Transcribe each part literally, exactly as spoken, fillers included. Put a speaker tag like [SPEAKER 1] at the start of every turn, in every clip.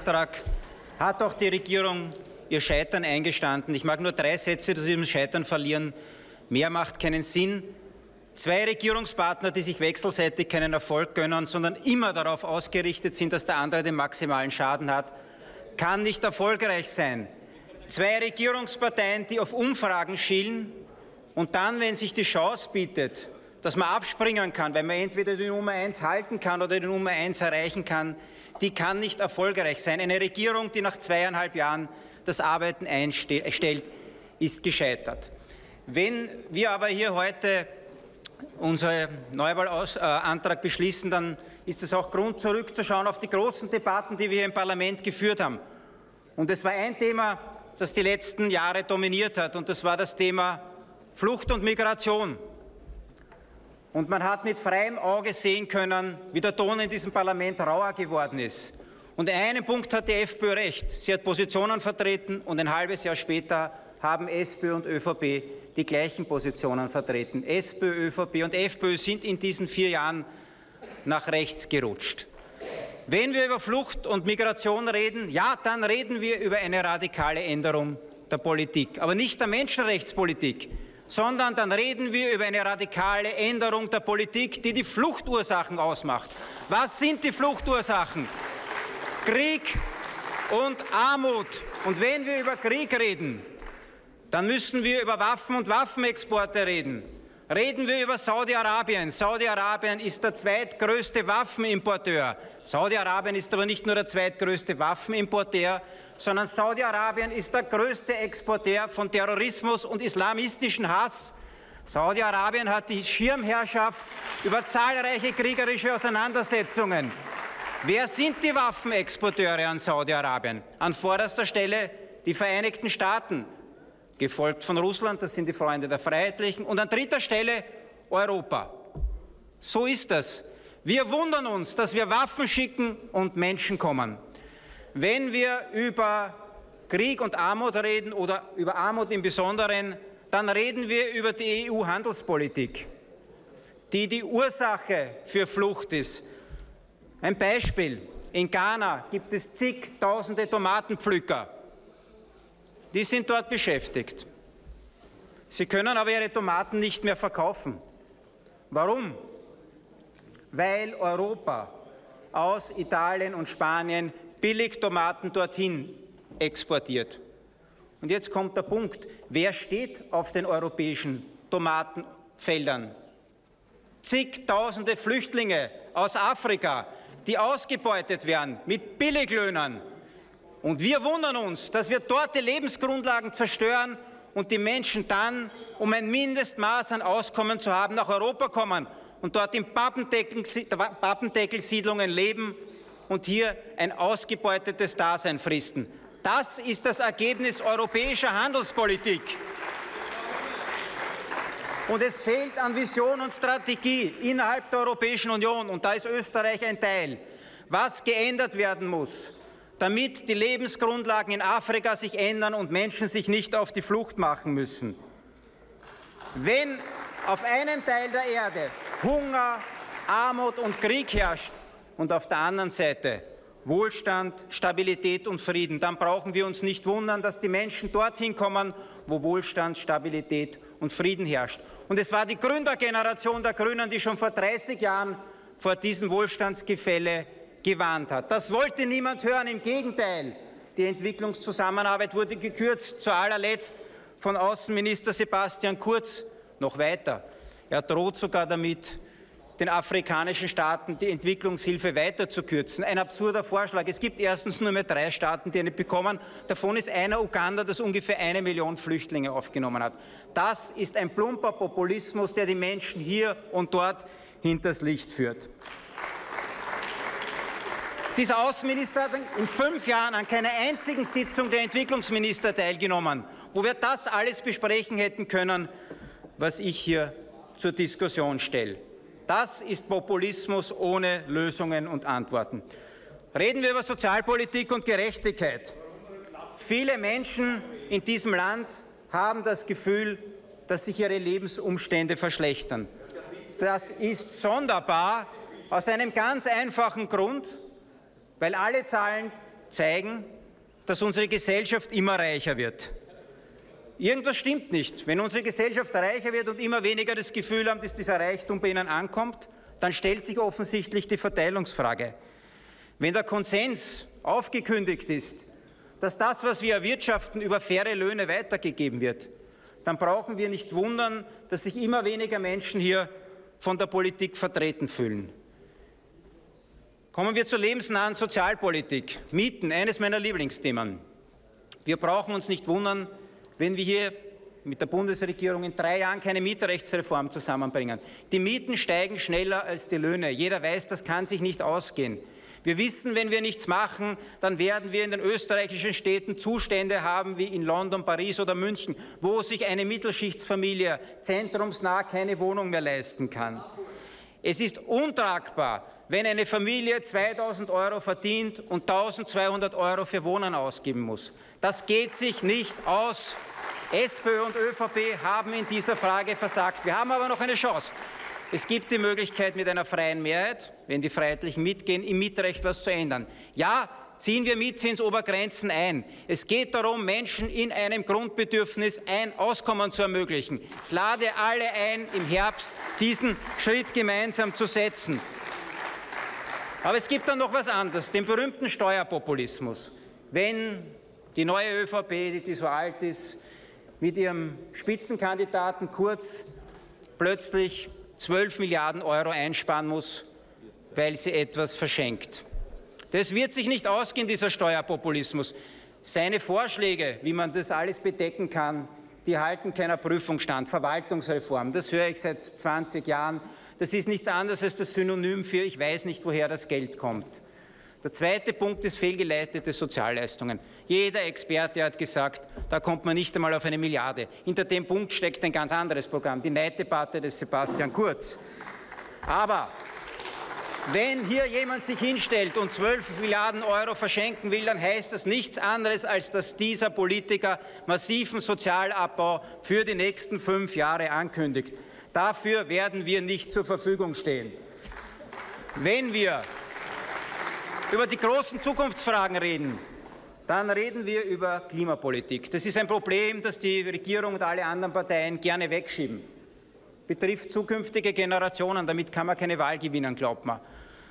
[SPEAKER 1] Antrag hat auch die Regierung ihr Scheitern eingestanden. Ich mag nur drei Sätze zu diesem Scheitern verlieren. Mehr macht keinen Sinn. Zwei Regierungspartner, die sich wechselseitig keinen Erfolg gönnen, sondern immer darauf ausgerichtet sind, dass der andere den maximalen Schaden hat, kann nicht erfolgreich sein. Zwei Regierungsparteien, die auf Umfragen schielen und dann, wenn sich die Chance bietet, dass man abspringen kann, weil man entweder die Nummer eins halten kann oder die Nummer eins erreichen kann, die kann nicht erfolgreich sein. Eine Regierung, die nach zweieinhalb Jahren das Arbeiten einstellt, ist gescheitert. Wenn wir aber hier heute unseren Neuwahlantrag beschließen, dann ist es auch Grund, zurückzuschauen auf die großen Debatten, die wir hier im Parlament geführt haben. Und es war ein Thema, das die letzten Jahre dominiert hat, und das war das Thema Flucht und Migration. Und man hat mit freiem Auge sehen können, wie der Ton in diesem Parlament rauer geworden ist. Und in einem Punkt hat die FPÖ recht. Sie hat Positionen vertreten, und ein halbes Jahr später haben SPÖ und ÖVP die gleichen Positionen vertreten. SPÖ, ÖVP und FPÖ sind in diesen vier Jahren nach rechts gerutscht. Wenn wir über Flucht und Migration reden, ja, dann reden wir über eine radikale Änderung der Politik. Aber nicht der Menschenrechtspolitik, sondern dann reden wir über eine radikale Änderung der Politik, die die Fluchtursachen ausmacht. Was sind die Fluchtursachen? Krieg und Armut. Und wenn wir über Krieg reden, dann müssen wir über Waffen und Waffenexporte reden. Reden wir über Saudi-Arabien. Saudi-Arabien ist der zweitgrößte Waffenimporteur. Saudi-Arabien ist aber nicht nur der zweitgrößte Waffenimporteur, sondern Saudi-Arabien ist der größte Exporteur von Terrorismus und islamistischen Hass. Saudi-Arabien hat die Schirmherrschaft über zahlreiche kriegerische Auseinandersetzungen. Wer sind die Waffenexporteure an Saudi-Arabien? An vorderster Stelle die Vereinigten Staaten, gefolgt von Russland, das sind die Freunde der Freiheitlichen, und an dritter Stelle Europa. So ist das. Wir wundern uns, dass wir Waffen schicken und Menschen kommen. Wenn wir über Krieg und Armut reden oder über Armut im Besonderen, dann reden wir über die E U-Handelspolitik, die die Ursache für Flucht ist. Ein Beispiel. In Ghana gibt es zigtausende Tomatenpflücker. Die sind dort beschäftigt. Sie können aber ihre Tomaten nicht mehr verkaufen. Warum? Weil Europa aus Italien und Spanien billig Tomaten dorthin exportiert. Und jetzt kommt der Punkt. Wer steht auf den europäischen Tomatenfeldern? Zigtausende Flüchtlinge aus Afrika, die ausgebeutet werden mit Billiglöhnern. Und wir wundern uns, dass wir dort die Lebensgrundlagen zerstören und die Menschen dann, um ein Mindestmaß an Auskommen zu haben, nach Europa kommen und dort in Pappendeckelsiedlungen leben und hier ein ausgebeutetes Dasein fristen. Das ist das Ergebnis europäischer Handelspolitik. Und es fehlt an Vision und Strategie innerhalb der Europäischen Union, und da ist Österreich ein Teil, was geändert werden muss, damit die Lebensgrundlagen in Afrika sich ändern und Menschen sich nicht auf die Flucht machen müssen. Wenn auf einem Teil der Erde Hunger, Armut und Krieg herrscht und auf der anderen Seite Wohlstand, Stabilität und Frieden, dann brauchen wir uns nicht wundern, dass die Menschen dorthin kommen, wo Wohlstand, Stabilität und Frieden herrscht. Und es war die Gründergeneration der Grünen, die schon vor dreißig Jahren vor diesem Wohlstandsgefälle gewarnt hat. Das wollte niemand hören, im Gegenteil. Die Entwicklungszusammenarbeit wurde gekürzt, zu allerletzt von Außenminister Sebastian Kurz noch weiter. Er droht sogar damit, den afrikanischen Staaten die Entwicklungshilfe weiter zu kürzen. Ein absurder Vorschlag. Es gibt erstens nur mehr drei Staaten, die eine bekommen. Davon ist einer Uganda, das ungefähr eine Million Flüchtlinge aufgenommen hat. Das ist ein plumper Populismus, der die Menschen hier und dort hinters Licht führt. Dieser Außenminister hat in fünf Jahren an keiner einzigen Sitzung der Entwicklungsminister teilgenommen, wo wir das alles besprechen hätten können, was ich hier zur Diskussion stelle. Das ist Populismus ohne Lösungen und Antworten. Reden wir über Sozialpolitik und Gerechtigkeit. Viele Menschen in diesem Land haben das Gefühl, dass sich ihre Lebensumstände verschlechtern. Das ist sonderbar aus einem ganz einfachen Grund, weil alle Zahlen zeigen, dass unsere Gesellschaft immer reicher wird. Irgendwas stimmt nicht. Wenn unsere Gesellschaft reicher wird und immer weniger das Gefühl haben, dass dieser Reichtum bei ihnen ankommt, dann stellt sich offensichtlich die Verteilungsfrage. Wenn der Konsens aufgekündigt ist, dass das, was wir erwirtschaften, über faire Löhne weitergegeben wird, dann brauchen wir nicht wundern, dass sich immer weniger Menschen hier von der Politik vertreten fühlen. Kommen wir zur lebensnahen Sozialpolitik. Mieten, eines meiner Lieblingsthemen. Wir brauchen uns nicht wundern, wenn wir hier mit der Bundesregierung in drei Jahren keine Mietrechtsreform zusammenbringen. Die Mieten steigen schneller als die Löhne. Jeder weiß, das kann sich nicht ausgehen. Wir wissen, wenn wir nichts machen, dann werden wir in den österreichischen Städten Zustände haben wie in London, Paris oder München, wo sich eine Mittelschichtsfamilie zentrumsnah keine Wohnung mehr leisten kann. Es ist untragbar, wenn eine Familie zweitausend Euro verdient und eintausendzweihundert Euro für Wohnen ausgeben muss. Das geht sich nicht aus. SPÖ und ÖVP haben in dieser Frage versagt. Wir haben aber noch eine Chance. Es gibt die Möglichkeit, mit einer freien Mehrheit, wenn die Freiheitlichen mitgehen, im Mietrecht etwas zu ändern. Ja, ziehen wir Mietzinsobergrenzen ein. Es geht darum, Menschen in einem Grundbedürfnis ein Auskommen zu ermöglichen. Ich lade alle ein, im Herbst diesen Schritt gemeinsam zu setzen. Aber es gibt dann noch etwas anderes, den berühmten Steuerpopulismus. Wenn die neue ÖVP, die, die so alt ist, mit ihrem Spitzenkandidaten Kurz plötzlich zwölf Milliarden Euro einsparen muss, weil sie etwas verschenkt. Das wird sich nicht ausgehen, dieser Steuerpopulismus. Seine Vorschläge, wie man das alles bedecken kann, die halten keiner Prüfung stand. Verwaltungsreform, das höre ich seit zwanzig Jahren. Das ist nichts anderes als das Synonym für ich weiß nicht, woher das Geld kommt. Der zweite Punkt ist fehlgeleitete Sozialleistungen. Jeder Experte hat gesagt, da kommt man nicht einmal auf eine Milliarde. Hinter dem Punkt steckt ein ganz anderes Programm, die Neiddebatte des Sebastian Kurz. Aber wenn hier jemand sich hinstellt und zwölf Milliarden Euro verschenken will, dann heißt das nichts anderes, als dass dieser Politiker massiven Sozialabbau für die nächsten fünf Jahre ankündigt. Dafür werden wir nicht zur Verfügung stehen. Wenn wir über die großen Zukunftsfragen reden, dann reden wir über Klimapolitik. Das ist ein Problem, das die Regierung und alle anderen Parteien gerne wegschieben. Betrifft zukünftige Generationen, damit kann man keine Wahl gewinnen, glaubt man.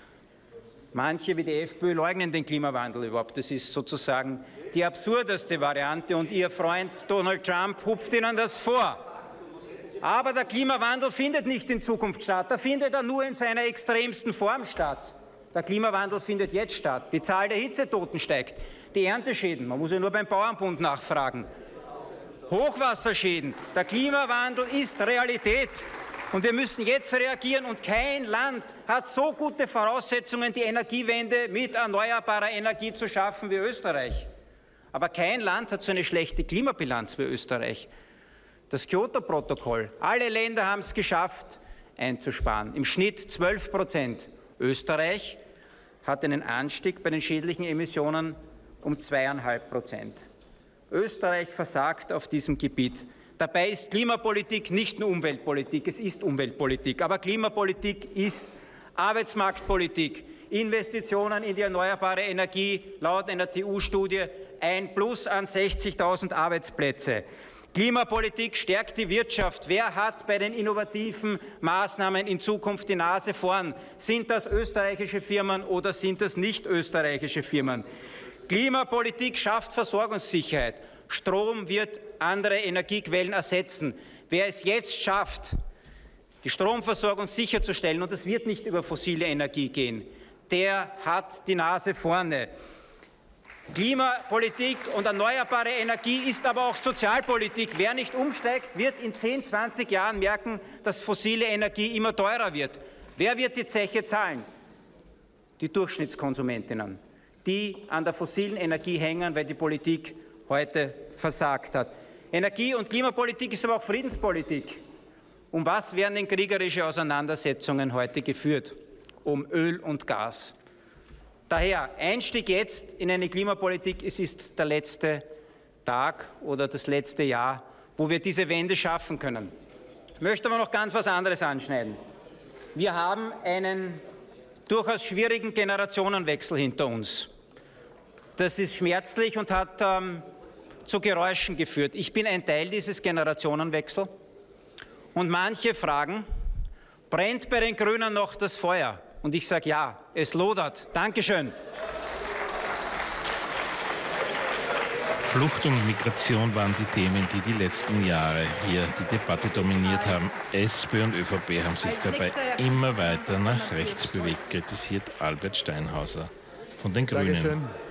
[SPEAKER 1] Manche wie die FPÖ leugnen den Klimawandel überhaupt. Das ist sozusagen die absurdeste Variante und Ihr Freund Donald Trump hupft Ihnen das vor. Aber der Klimawandel findet nicht in Zukunft statt, da findet er nur in seiner extremsten Form statt. Der Klimawandel findet jetzt statt. Die Zahl der Hitzetoten steigt. Die Ernteschäden, man muss ja nur beim Bauernbund nachfragen. Hochwasserschäden. Der Klimawandel ist Realität. Und wir müssen jetzt reagieren. Und kein Land hat so gute Voraussetzungen, die Energiewende mit erneuerbarer Energie zu schaffen wie Österreich. Aber kein Land hat so eine schlechte Klimabilanz wie Österreich. Das Kyoto-Protokoll. Alle Länder haben es geschafft, einzusparen. Im Schnitt zwölf Prozent. Österreich hat einen Anstieg bei den schädlichen Emissionen um zweieinhalb Prozent. Österreich versagt auf diesem Gebiet. Dabei ist Klimapolitik nicht nur Umweltpolitik, es ist Umweltpolitik. Aber Klimapolitik ist Arbeitsmarktpolitik. Investitionen in die erneuerbare Energie, laut einer T U-Studie ein Plus an sechzigtausend Arbeitsplätze. Klimapolitik stärkt die Wirtschaft. Wer hat bei den innovativen Maßnahmen in Zukunft die Nase vorn? Sind das österreichische Firmen oder sind das nicht österreichische Firmen? Klimapolitik schafft Versorgungssicherheit. Strom wird andere Energiequellen ersetzen. Wer es jetzt schafft, die Stromversorgung sicherzustellen, und das wird nicht über fossile Energie gehen, der hat die Nase vorne. Klimapolitik und erneuerbare Energie ist aber auch Sozialpolitik. Wer nicht umsteigt, wird in zehn, zwanzig Jahren merken, dass fossile Energie immer teurer wird. Wer wird die Zeche zahlen? Die Durchschnittskonsumentinnen, die an der fossilen Energie hängen, weil die Politik heute versagt hat. Energie- und Klimapolitik ist aber auch Friedenspolitik. Um was werden denn kriegerische Auseinandersetzungen heute geführt? Um Öl und Gas. Daher Einstieg jetzt in eine Klimapolitik, es ist der letzte Tag oder das letzte Jahr, wo wir diese Wende schaffen können. Ich möchte aber noch ganz was anderes anschneiden. Wir haben einen durchaus schwierigen Generationenwechsel hinter uns. Das ist schmerzlich und hat ähm, zu Geräuschen geführt. Ich bin ein Teil dieses Generationenwechsels. Und manche fragen, brennt bei den Grünen noch das Feuer? Und ich sage ja, es lodert. Dankeschön.
[SPEAKER 2] Flucht und Migration waren die Themen, die die letzten Jahre hier die Debatte dominiert haben. SPÖ und ÖVP haben sich dabei immer weiter nach rechts bewegt, kritisiert Albert Steinhauser von den Grünen.
[SPEAKER 3] Dankeschön.